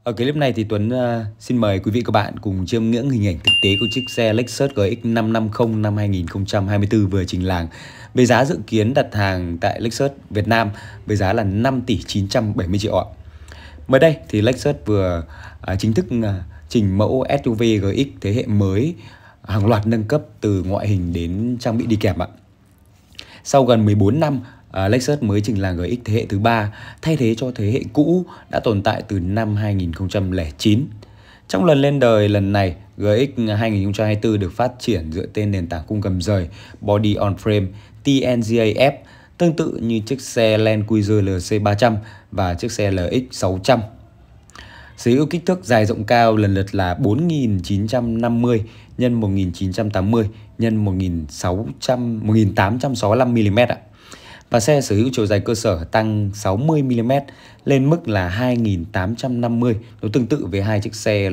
Ở clip này thì Tuấn xin mời quý vị các bạn cùng chiêm ngưỡng hình ảnh thực tế của chiếc xe Lexus GX 550 năm 2024 vừa trình làng với giá dự kiến đặt hàng tại Lexus Việt Nam với giá là 5 tỷ 970 triệu ạ. Mới đây thì Lexus vừa chính thức trình mẫu SUV GX thế hệ mới, hàng loạt nâng cấp từ ngoại hình đến trang bị đi kèm ạ. Sau gần 14 năm, Lexus mới trình làng GX thế hệ thứ 3, thay thế cho thế hệ cũ đã tồn tại từ năm 2009. Trong lần lên đời lần này, GX 2024 được phát triển dựa trên nền tảng khung gầm rời Body on Frame TNGA-F, tương tự như chiếc xe Land Cruiser LC300 và chiếc xe LX600. Sở hữu kích thước dài rộng cao lần lượt là 4950 x 1980 x 1865 mm ạ. Và xe sở hữu chiều dài cơ sở tăng 60 mm lên mức là 2850, nó tương tự với hai chiếc xe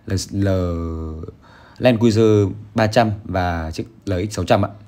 Land Cruiser 300 và chiếc LX600 ạ.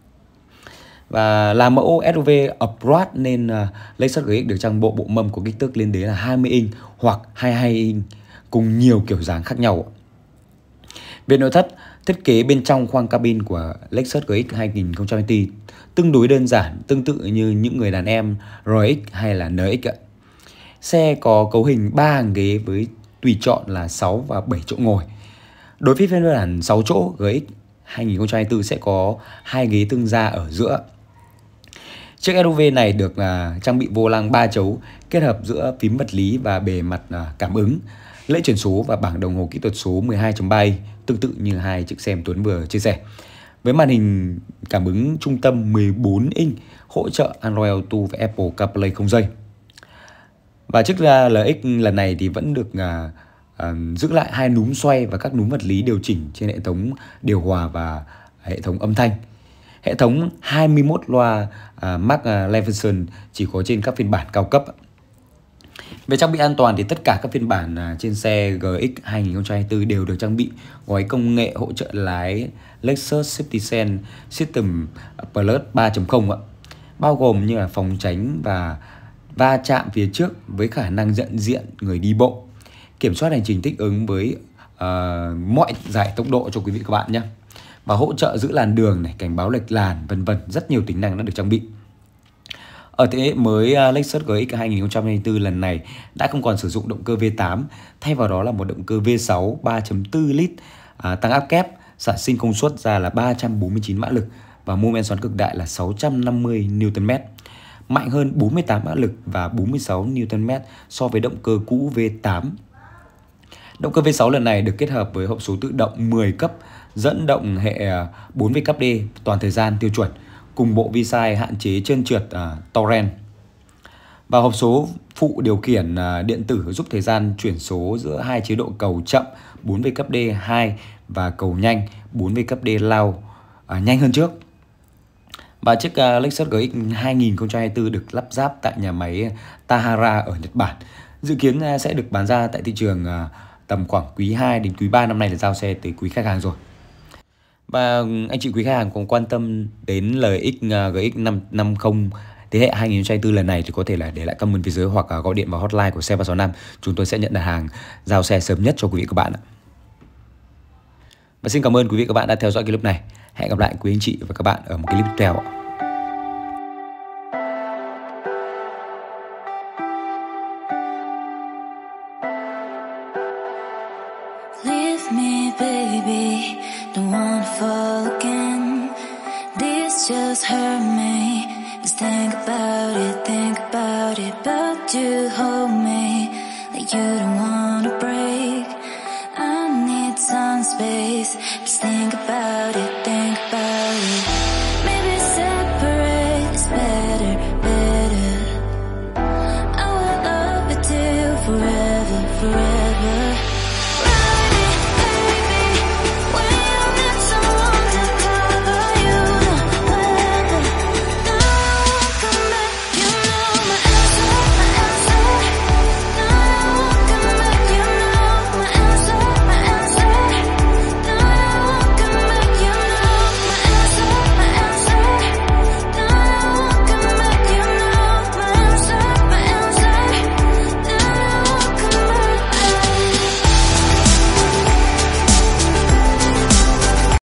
Và là mẫu SUV Upright nên Lexus GX được trang bộ mâm có kích thước lên đến là 20 inch hoặc 22 inch cùng nhiều kiểu dáng khác nhau. Về nội thất, thiết kế bên trong khoang cabin của Lexus GX 2024 tương đối đơn giản, tương tự như những người đàn em RX hay là NX ạ. Xe có cấu hình 3 hàng ghế với tùy chọn là 6 và 7 chỗ ngồi. Đối với phiên bản 6 chỗ, GX 2024 sẽ có 2 ghế thương gia ở giữa. Chiếc SUV này được trang bị vô lăng 3 chấu kết hợp giữa phím vật lý và bề mặt cảm ứng, lẫy chuyển số và bảng đồng hồ kỹ thuật số 12.3 inch, tương tự như hai chiếc xe Tuấn vừa chia sẻ. Với màn hình cảm ứng trung tâm 14 inch, hỗ trợ Android Auto và Apple CarPlay không dây. Và chiếc LX lần này thì vẫn được giữ lại hai núm xoay và các núm vật lý điều chỉnh trên hệ thống điều hòa và hệ thống âm thanh. Hệ thống 21 loa Max Levinson chỉ có trên các phiên bản cao cấp. Về trang bị an toàn thì tất cả các phiên bản trên xe GX 2024 đều được trang bị gói công nghệ hỗ trợ lái Lexus Safety Sense System Plus 3.0 ạ, bao gồm như là phòng tránh và va chạm phía trước với khả năng nhận diện người đi bộ, kiểm soát hành trình thích ứng với mọi giải tốc độ cho quý vị các bạn nhé, và hỗ trợ giữ làn đường này, cảnh báo lệch làn, vân vân, rất nhiều tính năng đã được trang bị. Ở thế hệ mới, Lexus GX 2024 lần này đã không còn sử dụng động cơ V8, thay vào đó là một động cơ V6 3.4 lít tăng áp kép, sản sinh công suất ra là 349 mã lực và mô men xoắn cực đại là 650 Nm, mạnh hơn 48 mã lực và 46 Nm so với động cơ cũ V8. Động cơ V6 lần này được kết hợp với hộp số tự động 10 cấp, dẫn động hệ 4WD toàn thời gian tiêu chuẩn, cùng bộ vi sai hạn chế trơn trượt Torrent. Và hộp số phụ điều khiển điện tử giúp thời gian chuyển số giữa hai chế độ cầu chậm 4WD2 và cầu nhanh 4WD lao nhanh hơn trước. Và chiếc Lexus GX 2024 được lắp ráp tại nhà máy Tahara ở Nhật Bản. Dự kiến sẽ được bán ra tại thị trường tầm khoảng quý 2 đến quý 3 năm nay, là giao xe tới quý khách hàng rồi. Và anh chị quý khách hàng còn quan tâm đến LX GX 550 thế hệ 2024 lần này thì có thể là để lại comment phía dưới hoặc gọi điện vào hotline của xe 365. Chúng tôi sẽ nhận đặt hàng giao xe sớm nhất cho quý vị các bạn. Và xin cảm ơn quý vị các bạn đã theo dõi clip này. Hẹn gặp lại quý anh chị và các bạn ở một clip tiếp theo. Leave me, baby, don't wanna fall again. This just hurt me. Just think about it, but you hold me like you don't wanna break. I need some space. Just think about it, Maybe separate is better, better. I will love you till forever, forever.